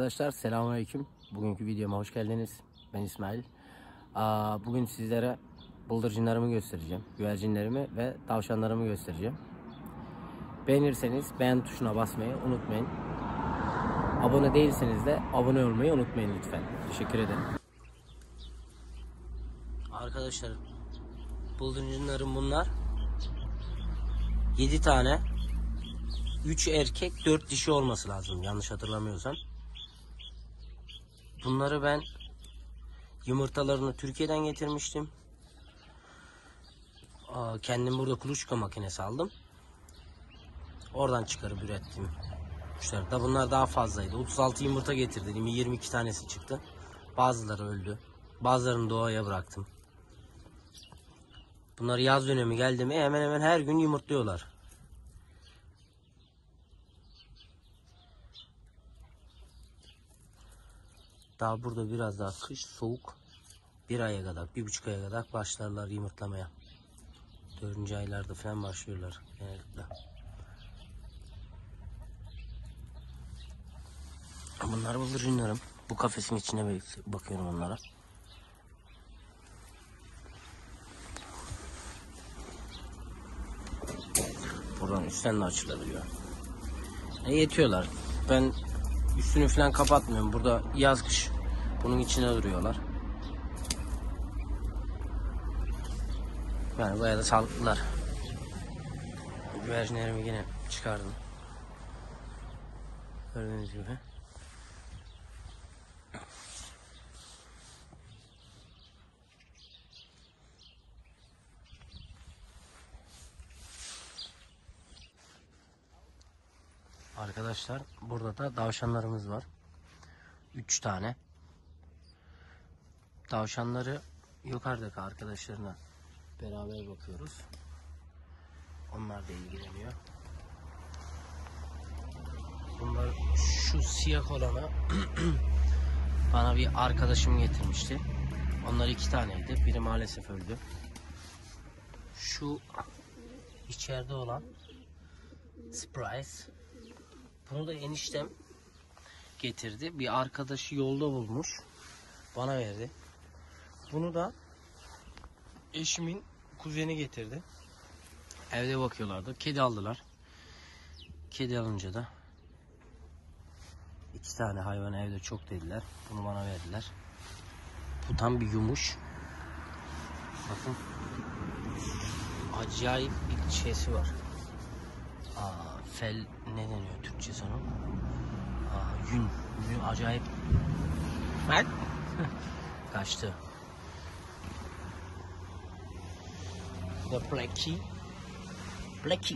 Arkadaşlar selamünaleyküm. Bugünkü videoma hoş geldiniz. Ben İsmail. Bugün sizlere bıldırcınlarımı göstereceğim. Güvercinlerimi ve tavşanlarımı göstereceğim. Beğenirseniz beğen tuşuna basmayı unutmayın. Abone değilseniz de abone olmayı unutmayın lütfen. Teşekkür ederim. Arkadaşlar bıldırcınlarım bunlar. 7 tane. 3 erkek 4 dişi olması lazım yanlış hatırlamıyorsam. Bunları ben yumurtalarını Türkiye'den getirmiştim. Kendim burada kuluçka makinesi aldım. Oradan çıkarıp ürettim kuşları da. Bunlar daha fazlaydı. 36 yumurta getirdim. 22 tanesi çıktı. Bazıları öldü. Bazılarını doğaya bıraktım. Bunlar yaz dönemi geldi mi hemen hemen her gün yumurtluyorlar. Daha burada biraz daha kış soğuk. Bir aya kadar, 1,5 aya kadar başlarlar yumurtlamaya. 4. aylarda falan başlıyorlar genellikle. Bunlar bıldırcınlarım. Bu kafesin içine bakıyorum onlara. Buradan üstten de açılabiliyor. Yetiyorlar. Ben üstünü falan kapatmıyorum. Burada yaz kış bunun içine duruyorlar. Yani bayağı da sağlıklılar. Güvercinlerimi yine çıkardım. Gördüğünüz gibi. Arkadaşlar burada da tavşanlarımız var. 3 tane. Tavşanları yukarıdaki arkadaşlarına beraber bakıyoruz. Onlar da ilgileniyor. Bunlar şu siyah olanı bana bir arkadaşım getirmişti. Onlar 2 taneydi. Biri maalesef öldü. Şu içeride olan Surprise. Bunu da eniştem getirdi. Bir arkadaşı yolda bulmuş. Bana verdi. Bunu da eşimin kuzeni getirdi. Evde bakıyorlardı. Kedi aldılar. Kedi alınca da 2 tane hayvan evde çok dediler. Bunu bana verdiler. Bu tam bir yumuş. Bakın. Acayip bir şeysi var. Fel ne deniyor Türkçe onun? Yün. Yün acayip. Ben kaçtı. Bu da Blackie. Blackie.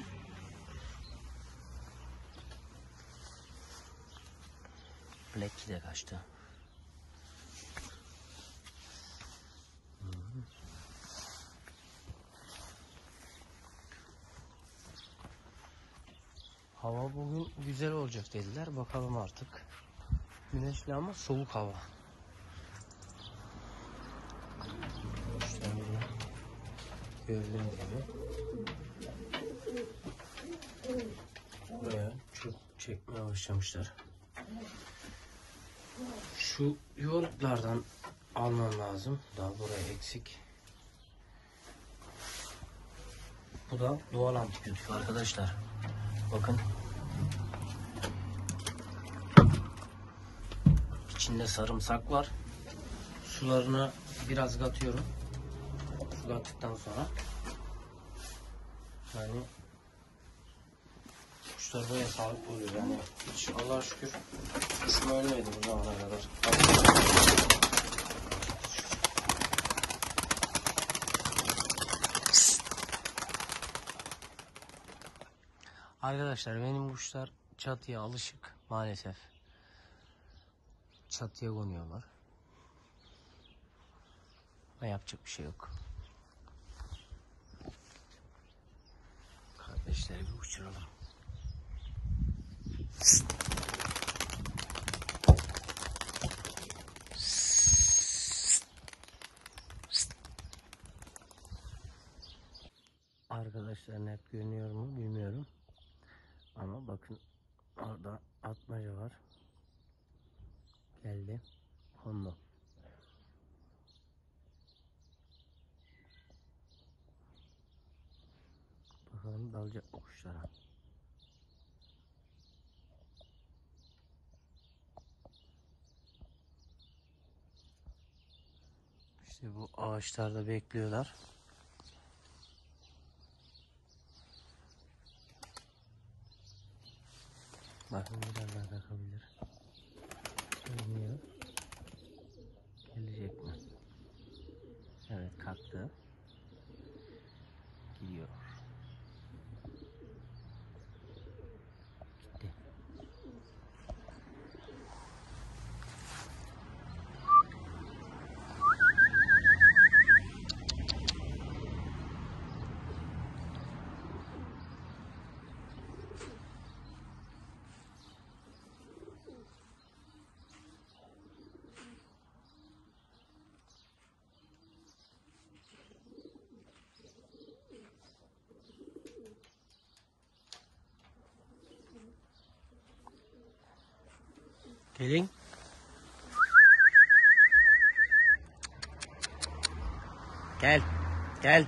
Blackie de kaçtı. Hava bugün güzel olacak dediler. Bakalım artık. Güneşli ama soğuk hava. İşte gördüğünüz gibi. Buraya çok çekmeye başlamışlar. Şu yuvalıklardan almam lazım. Daha buraya eksik. Bu da doğal antibiyotik arkadaşlar. Bakın. İçinde sarımsak var. Sularını biraz katıyorum. Su kattıktan sonra yani kuşlar böyle sağlıklı oluyor yani. Hiç Allah'a şükür kuşum ölmedi bu zamana kadar. Arkadaşlar benim kuşlar çatıya alışık maalesef. Çatıya konuyorlar. Ama yapacak bir şey yok. Kardeşleri bir uçuralım. Arkadaşlar net görünüyor mu bilmiyorum. Ama bakın orada atmaca var. Geldi. Kondu. Bakalım dalacak mı kuşlara. İşte bu ağaçlarda bekliyorlar. Bakın biraz daha takabilir. Oynuyor. Gelecek mi? Evet, kalktı. Gidiyor. Gitti. Gelin. Gel. Gel.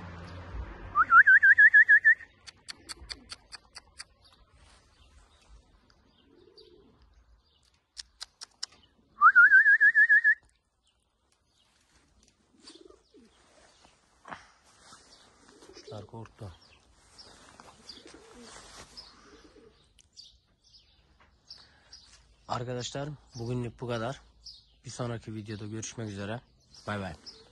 Kuşlar korktu. Arkadaşlar bugünlük bu kadar. Bir sonraki videoda görüşmek üzere. Bay bay.